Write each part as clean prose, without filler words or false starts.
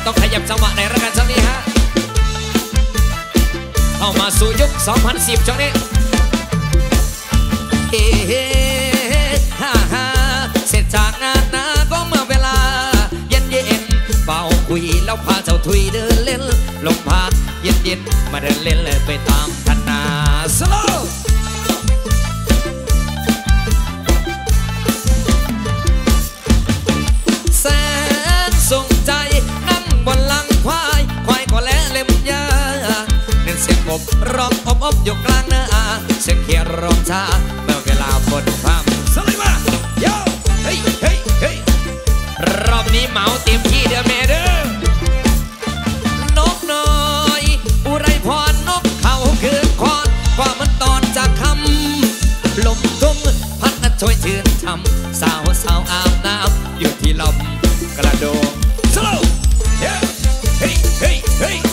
ต้องขยับจังหวะในรายการช่วงนี้ฮะเข้ามาสู่ยุค 2010 ช่วงนี้ฮ่าฮ่าเสร็จจากงานนะก็เมื่อเวลาเย็นเป่าคุยแล้วพาเจ้าทุยเดินเล่นลมพัดเย็นมาเดินเล่นเลยไปตามทันนาสโลแสนส่งใจนั่งบนหลังควายก็และเล็มยาเน้นเสียงกบร้องอบอยู่กลางนาเสียงเขียร้องช้าเมื่อเวลาฝนพรำสลิมาโย่เฮ้ยเฮ้ยเฮ้ยรอบนี้เหมาเต็มที่เด้อแม่เด้อนกน้อยอุไรพรนกเขาคืนคอนกว่ามันตอนจากคำลมทุ่งพัดช่วยชื่นช่ำสาวอาบน้ำอยู่ที่ลำกระโดดสโลว์เฮ้ยเฮ้ยเฮ้ยเฮ้ย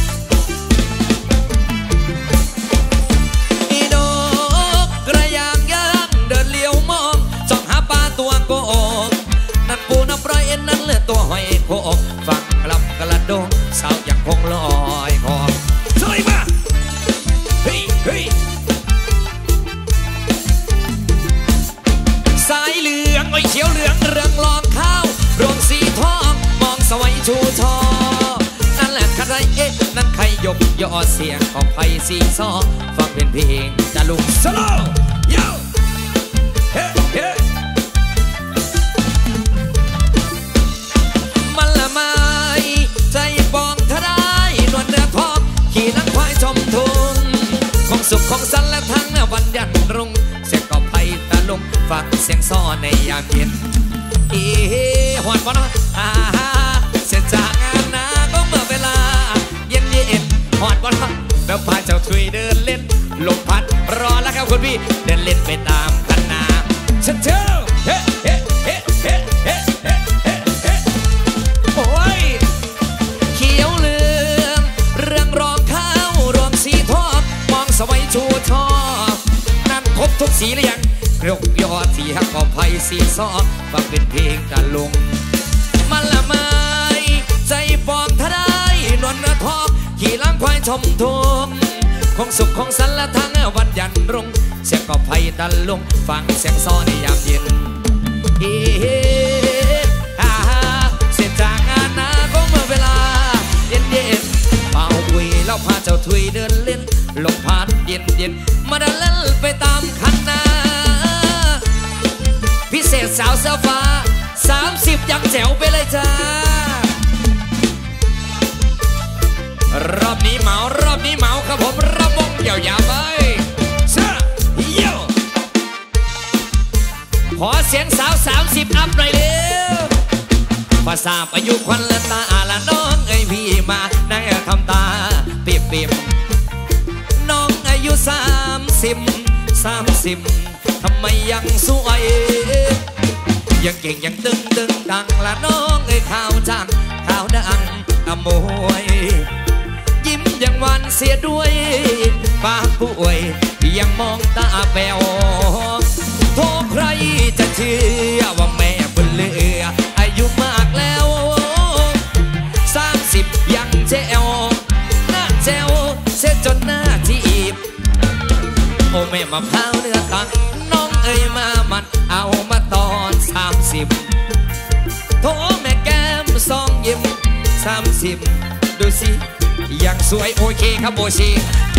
อีนกกระยางย่างเดินเลี้ยวมองจ้องหาปลาตัวโกงนั่นปูน้ำปลายเอ็นนั่นเลือดตัวหอยโขกฟังลำกระโดดสาวยังคงลอยคอสวยมากเฮ้ยเฮ้ยสายเหลืองไอ้เขียวเหลืองเรืองรองข้าวรวงสีทองมองสวยชูทอนั่นแหละใครนั่นใครยกย่อเสียงของไผ่สีซอฟังเป็นเพลงจะลุกสโลว์โย่เฮ้เฮ้มันละไม้ใจปองทะได้นวลเนื้อทองขี่นังควายชมทุ่งของสุขของสันและทั้งวันยันรุ่งเสียงก็ไผ่ตะลุงฟังเสียงซ้อในยามเย็นหวนบอลเสร็จจากงานนะก็เมื่อเวลาเย็นหวนบอลแล้วพาเจ้าทุยเดินเล่นลมพัดรอแล้วครับคุณพี่เดินเล่นไปตามกันนาฉันเจ้าเฮ้เฮ้เฮ้เฮ้เฮ้เฮ้เฮ้โอ้ยเขียวเหลืองเรื่องรองข้าวรวงสีทองมองสวยชูทอนั่นครบทุกสีหรือยังยกยอดสีหักก็ไผ่สีซอฟังเป็นเพลงตะลุงมันละไม้ใจปองทะได้นวลเนื้อทองขี่ล้างควายชมทุ่งของสุขของสันและทั้งวันยันรุ่งเสียงก็ไผ่ตะลุงฟังเสียงซ้อในยามเย็นเสร็จจากงานนะก็เมื่อเวลาเย็นเป่าคุยแล้วพาเจ้าทุยเดินเล่นลมพัดเย็นมาเดินเล่นไปตามคันนาพิเศษสาวเสื้อฟ้า30ยังแจ๋วไปเลยจ้ารอบนี้เหมครับผมระบงยาวๆไปเชื่อเยี่ยวขอเสียงสาว30อัพหน่อยเร็วภาษาอายุควันละตาละน้องเอ้ยพี่มานั่งทำตาปิบน้องอายุ30ทำไมยังสวยยังเก่งยังตึงดังละน้องเอ้ยข่าวจังข่าวดังอมวยยิ้มยังหวานเสียด้วยปากป่วยยังมองตาแป๋วโทษใครจะเชื่อว่าแม่บุญเหลืออายุมากแล้ว30ยังแจ๋วหน้าแจ๋วเสียจนหน้าจีบโอ้แม่มะพร้าวเนื้อตังน้องเอ้ยมามันเอามาตอน30โทแม่แก้มซองยิ้ม30ดูสิยังสวยโอเคครับโบชี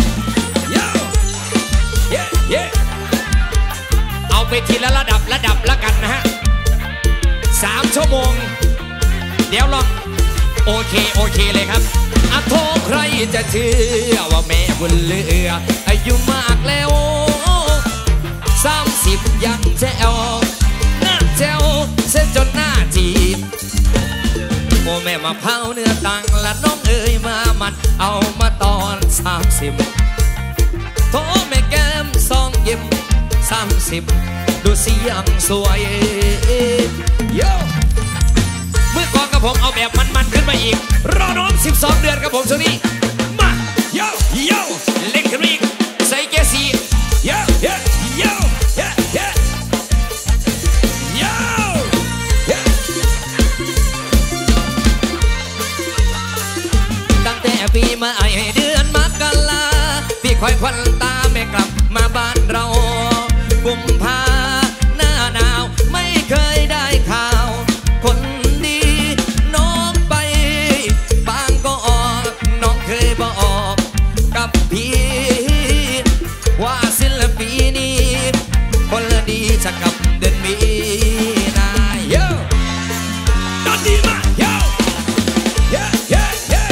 เอาไปทีละระดับละกันนะฮะ3 ชั่วโมงเดี๋ยวลองโอเคเลยครับอะโทษใครจะเชื่อว่าแม่บุญเหลืออายุมากแล้ว30ยังแจ๋วหน้าแจ๋วเส้นจนหน้าจีบโอ้แม่มะพร้าวเนื้อตังละน้องเอ๋ยมามันเอามาตอน30โทแม่แก้มซองยิ้ม30ดูสิยังสวยโย่เมื่อก่อนกับผมเอาแบบมันขึ้นมาอีกรอน้อง12 เดือนกับผมช่วงนี้มาโย่เล่นขึ้นมาอีกใส่เกียร์4โย่คอยควันตาไม่กลับมาบ้านเรากุมภาหน้าหนาวไม่เคยได้ข่าวคนดีน้องไปบางก็ออกน้องเคยบอกกับพี่ว่าศิลปีนี้คนดีจะกลับเดือนมีนาโย่ดนดีมากโย่เย่เย่เย่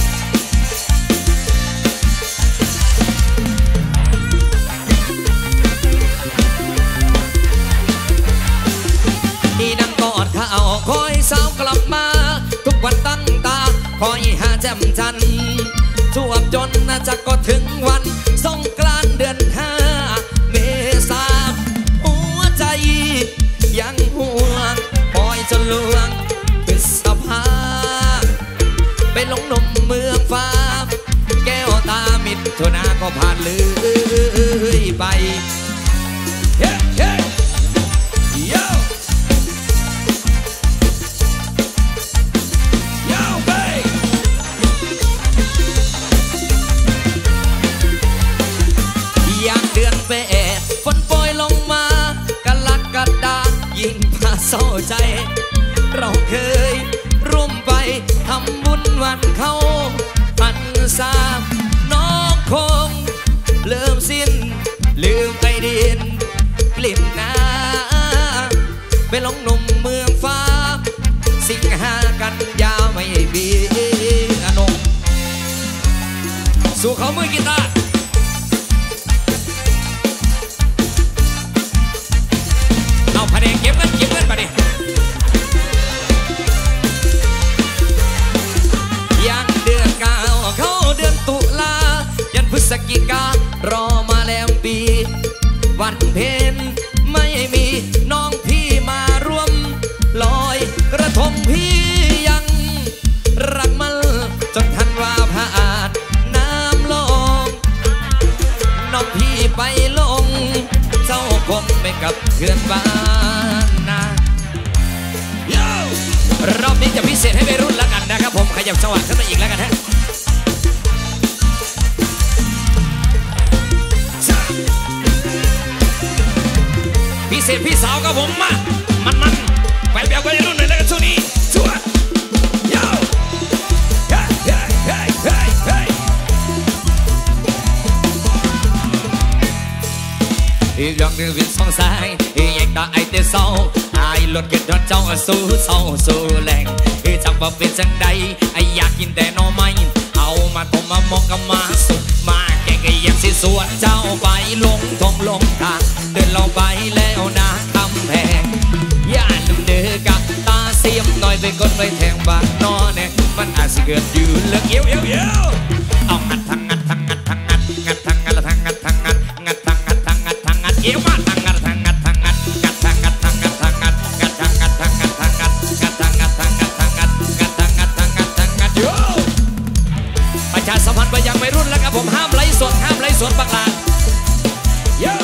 ที่นั่งกอดเขาคอยสาวกลับมาทุกวันตั้งตาคอยหาแจ่มจันทร์จวบจนน่าจะก็ถึงวันสงกรานต์เดือน5 เมษาหัวใจยังห่วงคอยจนลวงพฤษภาไปหลงหนุ่มเมืองฟ้าแก้วตามิถุนาก็ผ่านเลยไปเฮ้เฮ้โย่อย่างเดือนเปดฝนโปรยลงมากลักกระดายิ่งพาเศร้าใจเราเคยร่วมไปทำบุญวันเข้าพรรษาน้องคงลืมสิ้นลืมไปดินกลิ่นน้ำไปหลงหนุ่มเมืองฟ้าสิงหากันยาไม่มีอนงสู่เขามือกีตาร์เอาพะเนงเก็บเงินไปดิยันเดือน9เข้าเดือนตุลายันพฤศจิการอมาแล้วปีวันเพ็ญไม่มีน้องพี่มาร่วมลอยกระทงพี่ยังรักมันจนทันว่าผ่านน้ำลงน้องพี่ไปลงเจ้าคงไปกับเพื่อนบ้านนะรอบนี้จะพิเศษให้วัยรุ่นแล้วกันนะครับผมขยับจังหวะขึ้นมาอีกแล้วกันฮะพิเศษพี่สาวกับผมมามันไปแบบวัยรุ่นหน่อยแล้วกันช่วงนี้ชัวร์ยาวเฮ้เฮ้เฮ้เฮ้เฮ้อีกอย่างหนึ่งเป็นสองสายอยากได้ไอเตเศร้าไอรถเกิดรถเจ้าสู้เศร้าสู้แรงจังว่าเป็นจังใดไออยากกินแต่หน่อไม้เอามาต้มมามองกับมาสุกมาแกงไอเยี่ยมสิสวนเจ้าไปลงทงลงทางเดินเราไปแล้วนะคำแพงย่าลืมเดือกะตาเสียมหน่อยไปกดไปแทงบางนอนเนี่ยมันอาจจะเกิดอยู่เลือกเอี้ยวเอางัดทางงัดทางงัดทางงัดงัดทางงัดทางงัดทางงัดงัดทางงัดทางงัดทางงัดเอี้ยวมาทางงัดทางงัดทางงัดงัดทางงัดทางงัดทางงัดงัดทางงัดทางงัดทางงัดงัดทางงัดทางงัดทางงัดงัดทางงัดทางงัดทางงัดโย่ประชาสัมพันธ์ไปยังวัยรุ่นแล้วครับผมห้ามไลฟ์สดบักลาโย่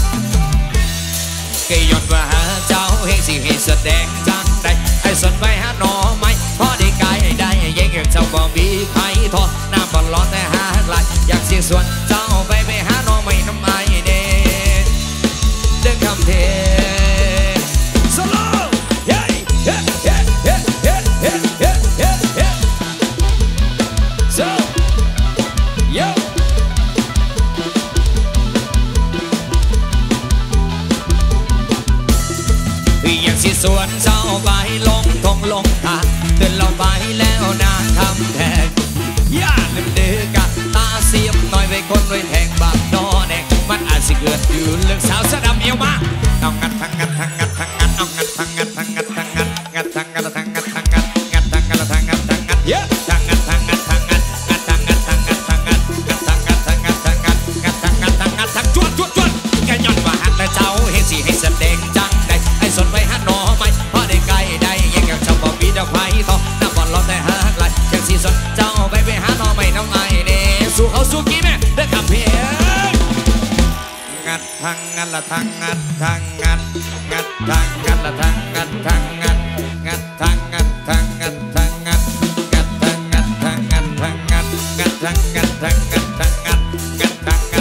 เกยอนว่าเจ้าเฮงสิให้แสดงจังได้ไอ้สนไปหาหน่อไม้พอได้กายได้ยังเกี่ยวเจ้าบ่มีไผ่ทอหน้าบอลล้อแต่หาหลายอยากเสียส่วนเจ้าไปหาหน่อไม้น้ำไอเด่นเดินคำเทโซโล่เฮ้เฮ้เฮ้เฮ้เฮ้เฮ้เฮ้เฮ้เฮ้โซโย่ยังสิสวนเจ้าไปลงทงลงทางเดินเราไปแล้วนาคำแทงย่าลืมเดือกะตาเสียมหน่อยไปคนไว้แทงบางนอแดงมันอาจสิเกิดอยู่เรื่องสาวเสื้อดำเอวมาเอางัดทางงัดทางงัดทางงัดเอางัดทางงัดทางงัดทางงัดงัดทางงัดทางงัดทางงัดงัดทางงัดทางงัดทางงัดเยอะทางงัดทางงัดทางงัดงัดทางงัดทางงัดทางงัดงัดทางงัดทางงัดทางงัดงัดทางงัดทางงัดทางจวดแกย้อนว่าหักแต่เจ้าเห็นสิให้แสดงจังได้ไอ้สนไปหาหน่อไม้พอได้ไกลได้ยังกับเจ้าบ่มีดอกไม้ทอหน้าบอลล้อแต่หาหลายยังสิสนเจ้าไปหาหน่อไม้น้องไอเด้สู้เขาสู้กี้แม่เด้อคำเพียงงัดทางงัดละทางงัดทางงัดงัดทางงัดละทางงัดทางงัดงัดทางงัดทางงัดทางงัดงัดทางงัดทางงัดทางงัดงัดทางงัดทางงัดทางงัดงัดทางงัด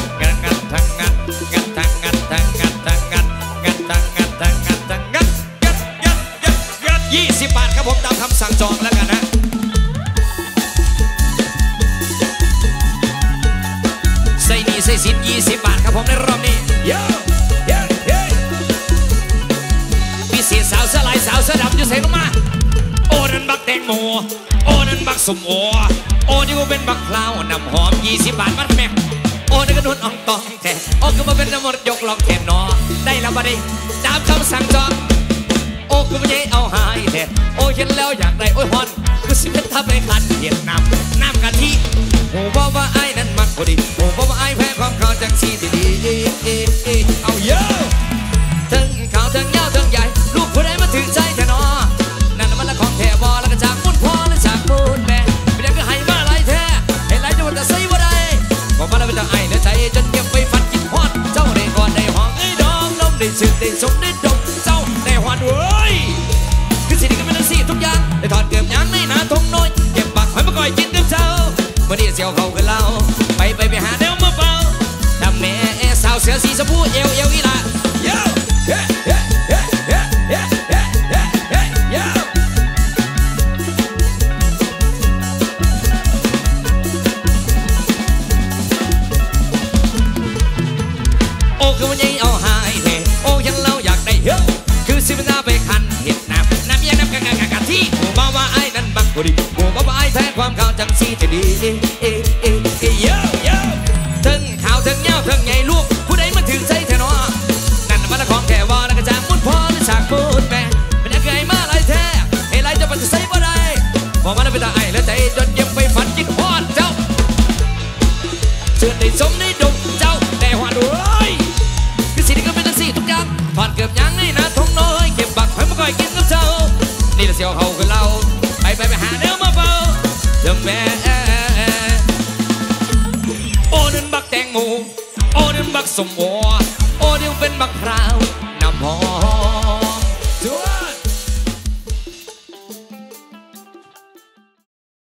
ใส่สิน20 บาทครับผมในรอบนี้พิเศษสาวเสื้อลายสาวเสื้อดำจะใส่ลงมาโอ้นั่นบักแตงโมโอ้นั่นบักสมโอโอ้นี่ก็เป็นบักพลาวน้ำหอม20 บาทมัดแม่โอ้นี่ก็นุ่นอ่องตองแท้โอ้ก็มาเป็นน้ำมันยกลองแทนนอได้แล้วบัดนี้ตามคำสั่งจองโอ้ก็ไม่ใช่เอาหายแท้โอ้เห็นแล้วอยากได้โอ้ยฮอนก็สิเป็นทับในขันเห็นน้ำกะทิโอ้บอกว่าไอ้นั่นมักพอดีโอ้บอกว่าไอ้แพ้ความเข้าจังสีดีเอาเยอะทั้งขาวทั้งยาวทั้งใหญ่ลูกผู้ใดมาถึงใจแท้นอนั่นมันละของแท้บอแล้วก็จากมุนพ่อและจากมุนแม่เป็นยังก็ให้มาไรแท้ให้ไรจะว่าแต่ใส่บ่ได้บอกมาแล้วเป็นทางไอ้เนื้อใจจนเก็บไปฟันกินฮอดเจ้าได้ก่อนได้ห้องไอ้ดองลมได้สึกได้สมได้ดมเจ้าได้หวานเว้ยคือสิ่งที่เป็นทั้งสี่ทุกอย่างได้ถอดเกือบยางในหนาทงน้อยเก็บปากให้มาก่อยกินกับเจ้าเมื่อนี้เสียวเขากันเล่าไปหาเดี๋ยวมาเป่าทำแม่สาวเสือสีชมพูเอวอีละโอ้คือวันนี้เอาหายเทโอ้ยังเราอยากได้เยอะคือสิบหน้าไปคันเห็ดน้ำยังน้ำกะทิโอ้มาว่าไอ้นั่นบักบุรีโอ้มาว่าไอ้แพ้ความเข้าจังสีจะดีเยอะถึงข่าวถึงเงาถึงใหญ่ลูกผู้ใดมาถึงใจแท้นอนั่นมันละของแท้วอแล้วก็จากมุนพ่อและจากมุนแม่เป็นยังไงมาไรแท้ให้ไรจะปฏิเสธบ่ได้พอมาแล้วเป็นตาไอ้แล้วใจจนเย็บไปฝันกินฮอดเจ้าเชื่อได้สมได้ดมเจ้าได้หวานด้วยคือสิ่งที่ก็เป็นทั้งสี่ทุกอย่างถอดเกือบยังให้นะทงน้อยเก็บบักให้มาก่อยกินกับเจ้านี่ละเสียวเขาคือเราไปหาเนื้อมาเป่าเดิมแม่โอ้นั่นบักแตงโมโอ้นั่นบักสมโอโอ้เดี๋ยวเป็นบักพราว